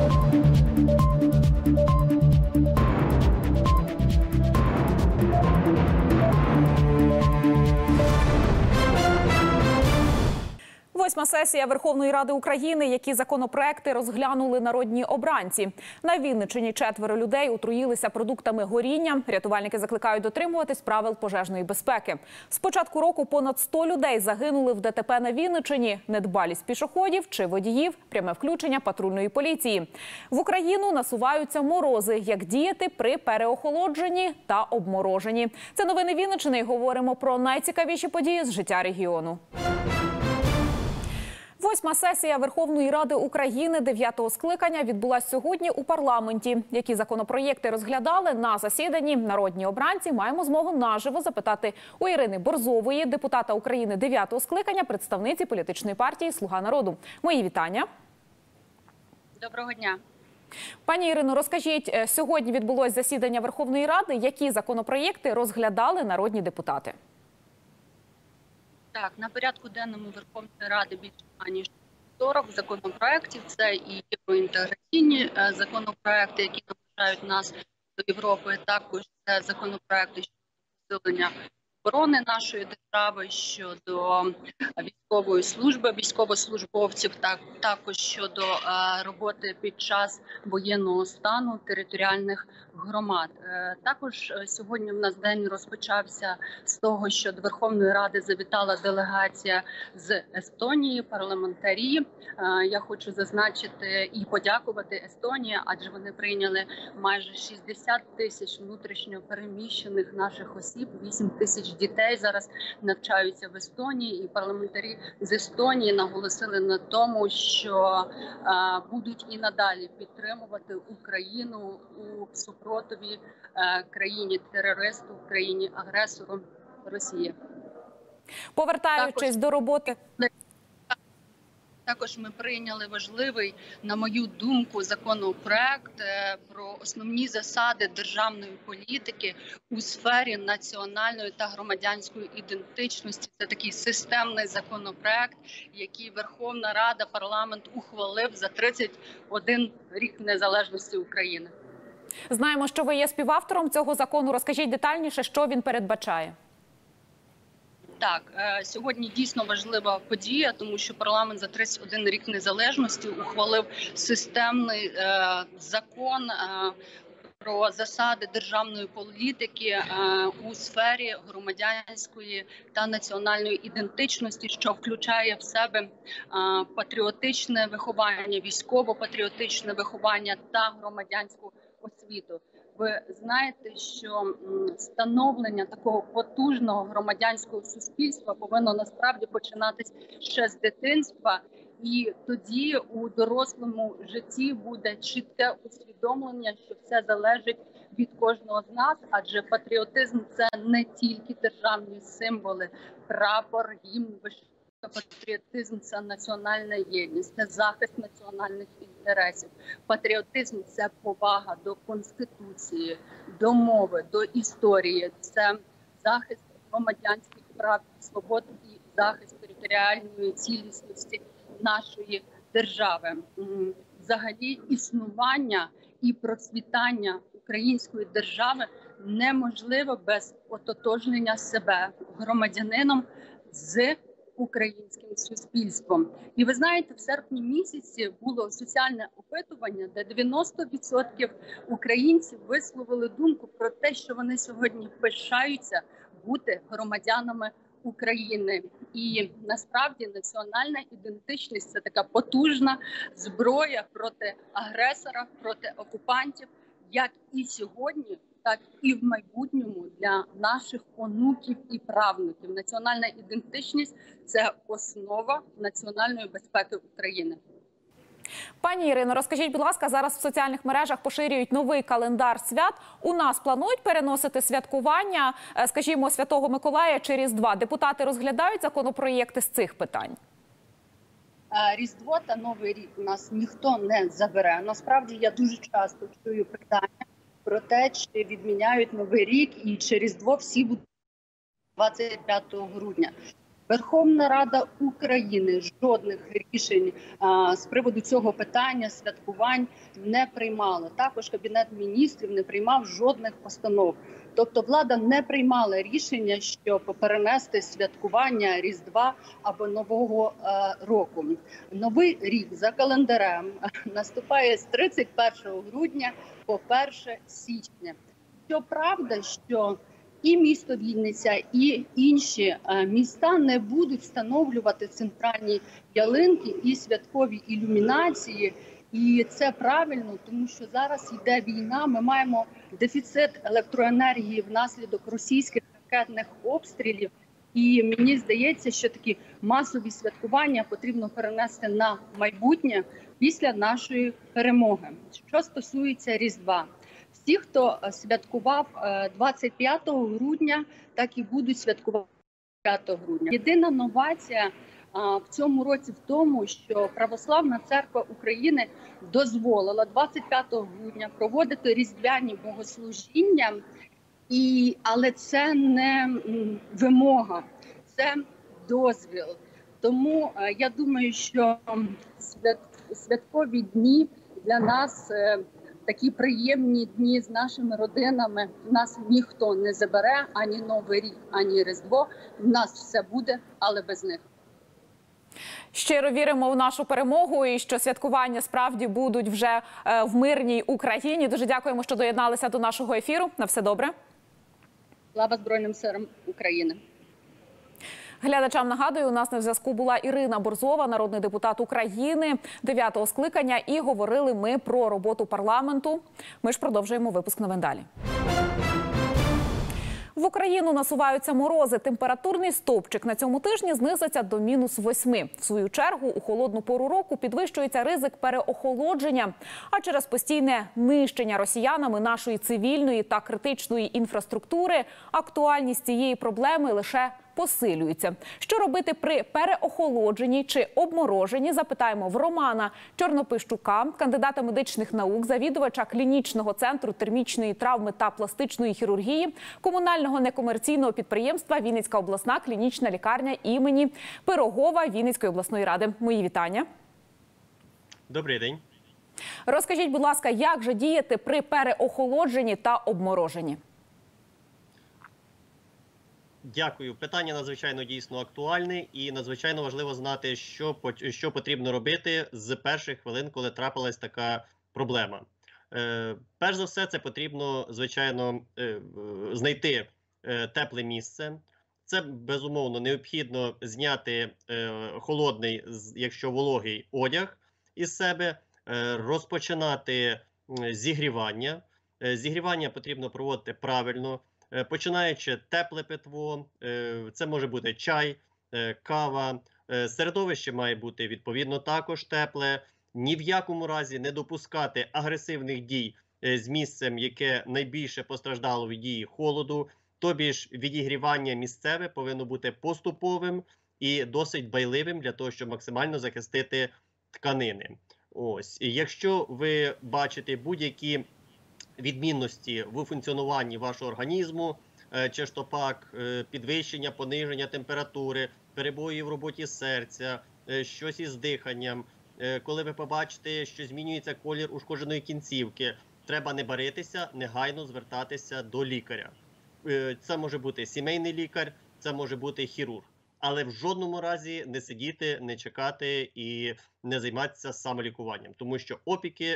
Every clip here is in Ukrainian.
Восьма сесія Верховної Ради України, які законопроекти розглянули народні обранці. На Вінниччині 4 людей отруїлися продуктами горіння. Рятувальники закликають дотримуватись правил пожежної безпеки. З початку року понад 100 людей загинули в ДТП на Вінниччині. Недбалість пішоходів чи водіїв, пряме включення патрульної поліції. В Україну насуваються морози. Як діяти при переохолодженні та обмороженні? Це новини Вінниччини і говоримо про найцікавіші події з життя регіону. Восьма сесія Верховної Ради України 9-го скликання відбулася сьогодні у парламенті. Які законопроєкти розглядали на засіданні народні обранці, маємо змогу наживо запитати у Ірини Борзової, депутата України 9-го скликання, представниці політичної партії «Слуга народу». Мої вітання. Доброго дня. Пані Ірино, розкажіть, сьогодні відбулось засідання Верховної Ради. Які законопроєкти розглядали народні депутати? Так, на порядку денному Верховної Ради більше ніж 40 законопроєктів. Це і євроінтеграційні законопроєкти, які наближають нас до Європи. Також це законопроєкти щодо посилення оборони нашої держави, щодо військової служби, військовослужбовців, також щодо роботи під час воєнного стану територіальних громад. Також сьогодні в нас день розпочався з того, що до Верховної Ради завітала делегація з Естонії, парламентарі. Я хочу зазначити і подякувати Естонії, адже вони прийняли майже 60 тисяч внутрішньо переміщених наших осіб, 8 тисяч дітей зараз навчаються в Естонії, і парламентарі з Естонії наголосили на тому, що будуть і надалі підтримувати Україну у супротиві країні-терористу, країні-агресору Росії. Повертаючись до роботи... Також ми прийняли важливий, на мою думку, законопроект про основні засади державної політики у сфері національної та громадянської ідентичності. Це такий системний законопроект, який Верховна Рада, парламент ухвалив за 31 рік незалежності України. Знаємо, що ви є співавтором цього закону. Розкажіть детальніше, що він передбачає. Так, сьогодні дійсно важлива подія, тому що парламент за 31 рік незалежності ухвалив системний закон про засади державної політики у сфері громадянської та національної ідентичності, що включає в себе патріотичне виховання, військово-патріотичне виховання та громадянську освіту. Ви знаєте, що становлення такого потужного громадянського суспільства повинно насправді починатись ще з дитинства, і тоді у дорослому житті буде чітке усвідомлення, що все залежить від кожного з нас, адже патріотизм – це не тільки державні символи, прапор, гімн, патріотизм – це національна єдність, це захист національних інтересів. Патріотизм – це повага до Конституції, до мови, до історії, це захист громадянських прав і свобод і захист територіальної цілісності нашої держави. Взагалі існування і процвітання української держави неможливо без ототожнення себе громадянином з українським суспільством. І ви знаєте, в серпні місяці було соціальне опитування, де 90% українців висловили думку про те, що вони сьогодні пишаються бути громадянами України. І насправді національна ідентичність – це така потужна зброя проти агресора, проти окупантів, як і сьогодні, так і в майбутньому для наших онуків і правнуків. Національна ідентичність – це основа національної безпеки України. Пані Ірино, розкажіть, будь ласка, зараз в соціальних мережах поширюють новий календар свят. У нас планують переносити святкування, скажімо, Святого Миколая чи Різдва? Депутати розглядають законопроєкти з цих питань? Різдво та Новий рік у нас ніхто не забере. Насправді, я дуже часто чую питання про те, чи відміняють Новий рік і чи Різдво всі будуть 25 грудня. Верховна Рада України жодних рішень з приводу цього питання святкувань не приймала. Також Кабінет міністрів не приймав жодних постанов. Тобто влада не приймала рішення, щоб перенести святкування Різдва або Нового року. Новий рік за календарем наступає з 31 грудня по 1 січня. Щоправда, що і місто Вінниця, і інші міста не будуть встановлювати центральні ялинки і святкові ілюмінації. І це правильно, тому що зараз йде війна, ми маємо дефіцит електроенергії внаслідок російських ракетних обстрілів. І мені здається, що такі масові святкування потрібно перенести на майбутнє після нашої перемоги. Що стосується Різдва. Всі, хто святкував 25 грудня, так і будуть святкувати 5 грудня. Єдина новація в цьому році в тому, що Православна Церква України дозволила 25 грудня проводити різдвяні богослужіння, але це не вимога, це дозвіл. Тому я думаю, що святкові дні для нас такі приємні дні з нашими родинами. Нас ніхто не забере, ані Новий рік, ані Різдво. У нас все буде, але без них. Щиро віримо в нашу перемогу і що святкування справді будуть вже в мирній Україні. Дуже дякуємо, що доєдналися до нашого ефіру. На все добре. Слава Збройним силам України. Глядачам нагадую, у нас на зв'язку була Ірина Борзова, народний депутат України 9-го скликання, і говорили ми про роботу парламенту. Ми ж продовжуємо випуск новин далі. В Україну насуваються морози. Температурний стовпчик на цьому тижні знизиться до -8. В свою чергу, у холодну пору року підвищується ризик переохолодження. А через постійне нищення росіянами нашої цивільної та критичної інфраструктури актуальність цієї проблеми лише посилюється. Що робити при переохолодженні чи обмороженні, запитаємо в Романа Чорнопищука, кандидата медичних наук, завідувача клінічного центру термічної травми та пластичної хірургії комунального некомерційного підприємства Вінницька обласна клінічна лікарня імені Пирогова Вінницької обласної ради. Мої вітання. Добрий день. Розкажіть, будь ласка, як же діяти при переохолодженні та обмороженні? Дякую. Питання надзвичайно дійсно актуальне і надзвичайно важливо знати, що потрібно робити з перших хвилин, коли трапилась така проблема. Перш за все, це потрібно, звичайно, знайти тепле місце. Це, безумовно, необхідно зняти холодний, якщо вологий, одяг із себе, розпочинати зігрівання. Зігрівання потрібно проводити правильно. Починаючи тепле питво, це може бути чай, кава, середовище має бути відповідно також тепле. Ні в якому разі не допускати агресивних дій з місцем, яке найбільше постраждало від дії холоду. Тобі ж відігрівання місцеве повинно бути поступовим і досить дбайливим для того, щоб максимально захистити тканини. Ось, і якщо ви бачите будь-які відмінності в функціонуванні вашого організму, чи ж то пак підвищення, пониження температури, перебої в роботі серця, щось із диханням, коли ви побачите, що змінюється колір ушкодженої кінцівки, треба не баритися, негайно звертатися до лікаря. Це може бути сімейний лікар, це може бути хірург. Але в жодному разі не сидіти, не чекати і не займатися самолікуванням. Тому що опіки,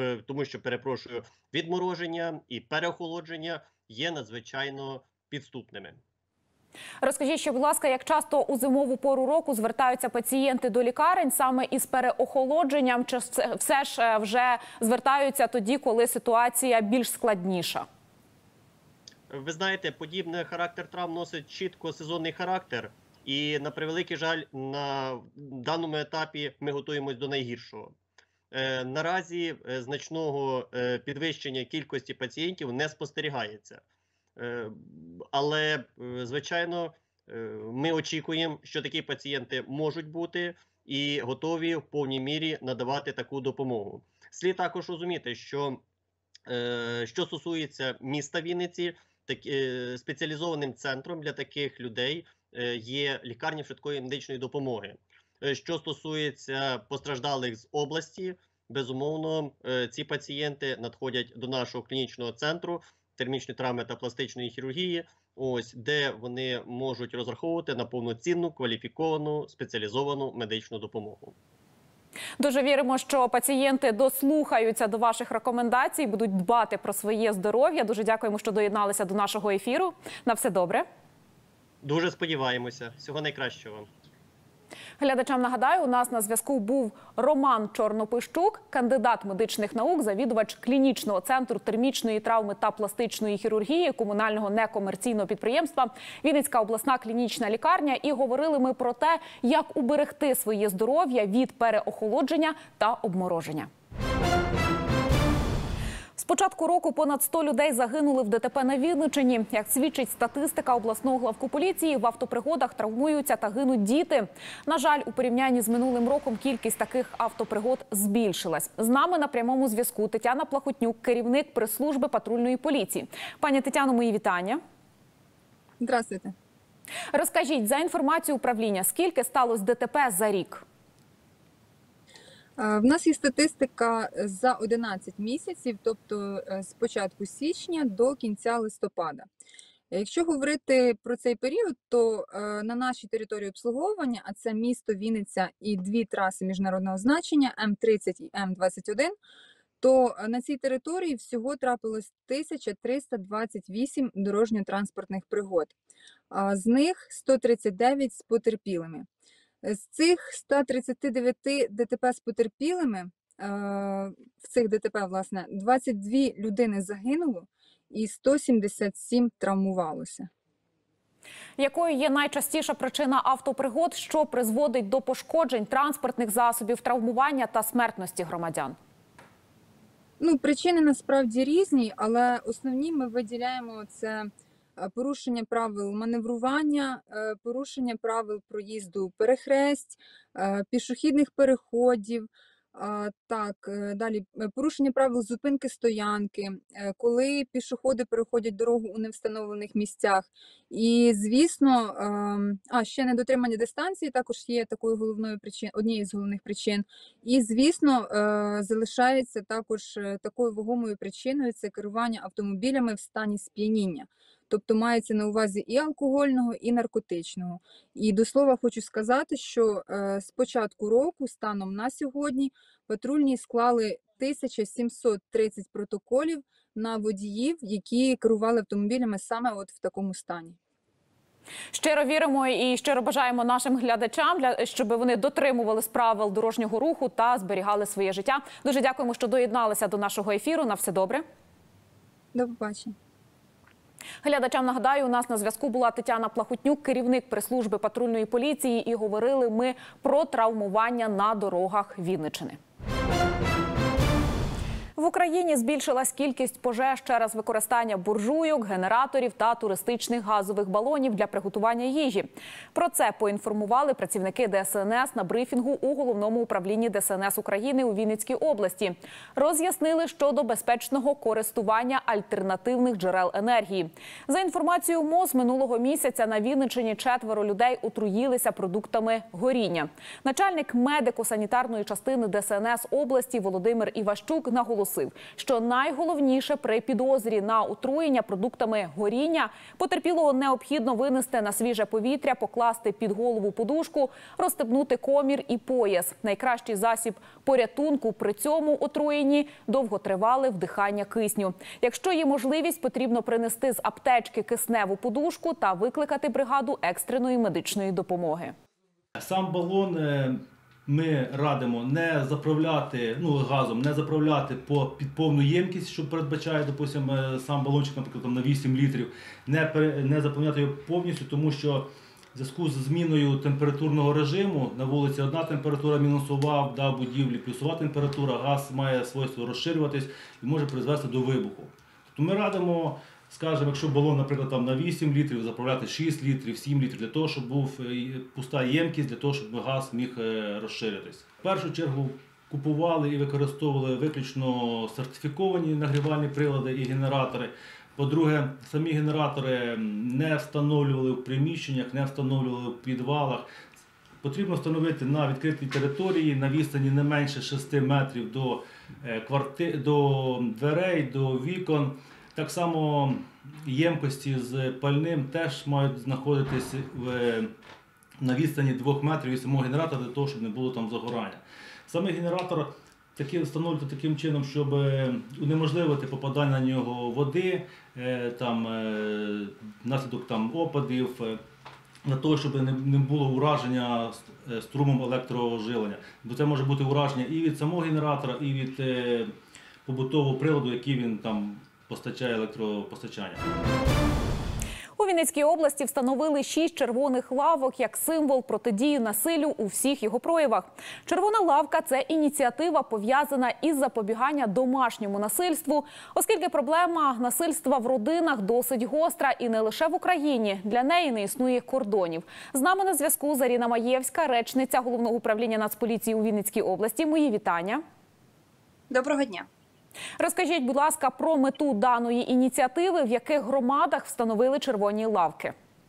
відмороження і переохолодження є надзвичайно підступними. Розкажіть ще, будь ласка, як часто у зимову пору року звертаються пацієнти до лікарень саме із переохолодженням, чи все ж вже звертаються тоді, коли ситуація більш складніша? Ви знаєте, подібний характер травм носить чітко сезонний характер. І, на превеликий жаль, на даному етапі ми готуємось до найгіршого. Наразі значного підвищення кількості пацієнтів не спостерігається. Але, звичайно, ми очікуємо, що такі пацієнти можуть бути і готові в повній мірі надавати таку допомогу. Слід також розуміти, що стосується міста Вінниці, спеціалізованим центром для таких людей є лікарні швидкої медичної допомоги. Що стосується постраждалих з області, безумовно, ці пацієнти надходять до нашого клінічного центру термічної травми та пластичної хірургії, де вони можуть розраховувати на повноцінну, кваліфіковану, спеціалізовану медичну допомогу. Дуже віримо, що пацієнти дослухаються до ваших рекомендацій, будуть дбати про своє здоров'я. Дуже дякуємо, що доєдналися до нашого ефіру. На все добре. Дуже сподіваємося. Всього найкращого вам. Глядачам нагадаю, у нас на зв'язку був Роман Чорнопищук, кандидат медичних наук, завідувач клінічного центру термічної травми та пластичної хірургії комунального некомерційного підприємства «Вінницька обласна клінічна лікарня». І говорили ми про те, як уберегти своє здоров'я від переохолодження та обмороження. З початку року понад 100 людей загинули в ДТП на Вінниччині. Як свідчить статистика обласного главку поліції, в автопригодах травмуються та гинуть діти. На жаль, у порівнянні з минулим роком кількість таких автопригод збільшилась. З нами на прямому зв'язку Тетяна Плахотнюк, керівник прес-служби патрульної поліції. Пані Тетяно, мої вітання. Здравствуйте. Розкажіть, за інформацією управління, скільки сталося ДТП за рік? В нас є статистика за 11 місяців, тобто з початку січня до кінця листопада. Якщо говорити про цей період, то на нашій території обслуговування, а це місто Вінниця і дві траси міжнародного значення М30 і М21, то на цій території всього трапилось 1328 дорожньо-транспортних пригод. З них 139 з потерпілими. З цих 139 ДТП з потерпілими, в цих ДТП, власне, 22 людини загинуло і 177 травмувалося. Якою є найчастіша причина автопригод, що призводить до пошкоджень транспортних засобів, травмування та смертності громадян? Причини насправді різні, але основні ми виділяємо – це порушення правил маневрування, порушення правил проїзду перехресть, пішохідних переходів, далі порушення правил зупинки стоянки, коли пішоходи переходять дорогу у невстановлених місцях. І, звісно, ще недотримання дистанції також є однією з головних причин. І, звісно, залишається також такою вагомою причиною – це керування автомобілями в стані сп'яніння. Тобто мається на увазі і алкогольного, і наркотичного. І до слова хочу сказати, що з початку року, станом на сьогодні, патрульні склали 1730 протоколів на водіїв, які керували автомобілями саме в такому стані. Щиро віримо і щиро бажаємо нашим глядачам, щоб вони дотримувались правил дорожнього руху та зберігали своє життя. Дуже дякуємо, що доєдналися до нашого ефіру. На все добре. До побачення. Глядачам нагадаю, у нас на зв'язку була Тетяна Плахотнюк, керівник прес-служби патрульної поліції, і говорили ми про травмування на дорогах Вінниччини. В Україні збільшилась кількість пожеж через використання буржуйок, генераторів та туристичних газових балонів для приготування їжі. Про це поінформували працівники ДСНС на брифінгу у Головному управлінні ДСНС України у Вінницькій області. Роз'яснили щодо безпечного користування альтернативних джерел енергії. За інформацією МОЗ, минулого місяця на Вінниччині 4 людей отруїлися продуктами горіння. Начальник медико-санітарної частини ДСНС області Володимир Іващук наголосив, що найголовніше при підозрі на отруєння продуктами горіння потерпілого необхідно винести на свіже повітря, покласти під голову подушку, розстебнути комір і пояс. Найкращий засіб порятунку при цьому отруєнні – довготривале вдихання кисню. Якщо є можливість, потрібно принести з аптечки кисневу подушку та викликати бригаду екстреної медичної допомоги. Сам балон ми радимо не заправляти газом, не заправляти під повну ємкість, що передбачає, допустимо, сам балончик, наприклад, на 8 літрів, не заповняти його повністю, тому що в зв'язку з зміною температурного режиму на вулиці одна температура мінусова, в будівлі плюсова температура, газ має свойство розширюватись і може призвести до вибуху. Тобто ми радимо, скажімо, якщо балон, наприклад, на 8 літрів, заправляти 6 літрів, 7 літрів, для того, щоб був пуста ємкість, для того, щоб газ міг розширитись. В першу чергу купували і використовували виключно сертифіковані нагрівальні прилади і генератори. По-друге, самі генератори не встановлювали в приміщеннях, не встановлювали в підвалах. Потрібно встановити на відкритій території на відстані не менше 6 метрів до дверей, до вікон. Так само ємкості з пальним теж мають знаходитись на відстані 2 метрів від самого генератора, для того, щоб не було там загорання. Саме генератор встановлюється таким чином, щоб унеможливити попадання на нього води, внаслідок опадів, для того, щоб не було ураження струмом електроживлення. Бо це може бути ураження і від самого генератора, і від побутового приладу, який він там постачає електропостачання. У Вінницькій області встановили 6 червоних лавок як символ протидії насиллю у всіх його проявах. Червона лавка – це ініціатива, пов'язана із запобігання домашньому насильству, оскільки проблема насильства в родинах досить гостра і не лише в Україні. Для неї не існує кордонів. З нами на зв'язку Заріна Маєвська, речниця Головного управління Нацполіції у Вінницькій області. Мої вітання. Доброго дня. Розкажіть, будь ласка, про мету даної ініціативи, в яких громадах встановили червоні лавки.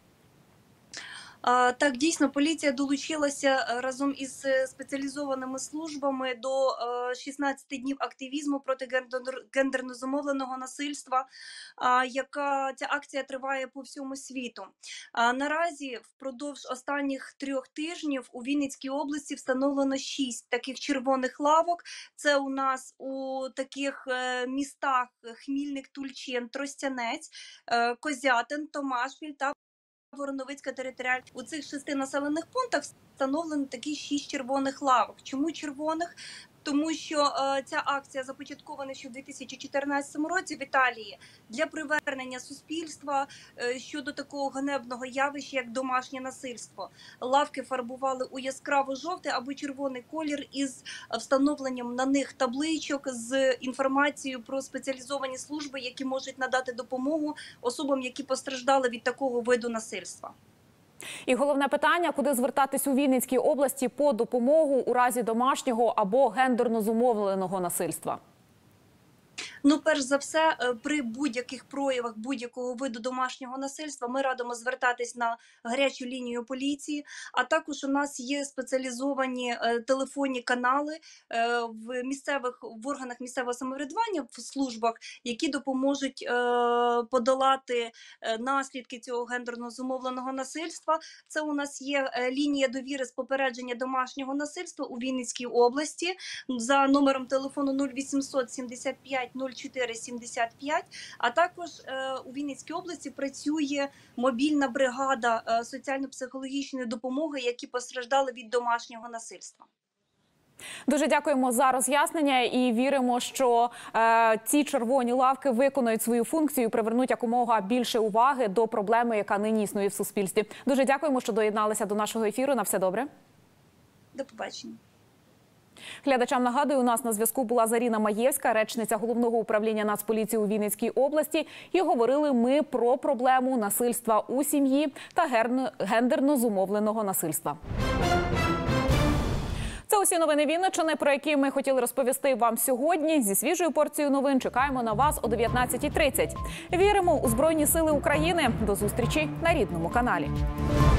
Так, дійсно, поліція долучилася разом із спеціалізованими службами до 16 днів активізму проти гендерно зумовленого насильства, ця акція триває по всьому світу. Наразі впродовж останніх 3 тижнів у Вінницькій області встановлено 6 таких червоних лавок. Це у нас у таких містах Хмільник, Тульчин, Тростянець, Козятин, Томашпіль та Вороновицька територіальна. У цих 6 населених пунктах встановлено такі 6 червоних лавок. Чому червоних? Тому що ця акція започаткована ще в 2014 році в Італії для привернення суспільства щодо такого ганебного явища, як домашнє насильство. Лавки фарбували у яскраво-жовтий або червоний колір із встановленням на них табличок з інформацією про спеціалізовані служби, які можуть надати допомогу особам, які постраждали від такого виду насильства. І головне питання, куди звертатись у Вінницькій області по допомогу у разі домашнього або гендерно зумовленого насильства? Перш за все, при будь-яких проявах будь-якого виду домашнього насильства ми радимо звертатись на гарячу лінію поліції, а також у нас є спеціалізовані телефонні канали в органах місцевого самоврядування, в службах, які допоможуть подолати наслідки цього гендерно зумовленого насильства. Це у нас є лінія довіри з попередження домашнього насильства у Вінницькій області за номером телефону 0800 75 04 75, а також у Вінницькій області працює мобільна бригада соціально-психологічної допомоги, які постраждали від домашнього насильства. Дуже дякуємо за роз'яснення і віримо, що ці червоні лавки виконають свою функцію і привернуть якомога більше уваги до проблеми, яка нині існує в суспільстві. Дуже дякуємо, що доєдналися до нашого ефіру. На все добре. До побачення. Глядачам нагадую, у нас на зв'язку була Заріна Маєвська, речниця Головного управління Нацполіції у Вінницькій області. І говорили ми про проблему насильства у сім'ї та гендерно зумовленого насильства. Це усі новини Вінниччини, про які ми хотіли розповісти вам сьогодні. Зі свіжою порцією новин чекаємо на вас о 19:30. Віримо у Збройні Сили України. До зустрічі на рідному каналі.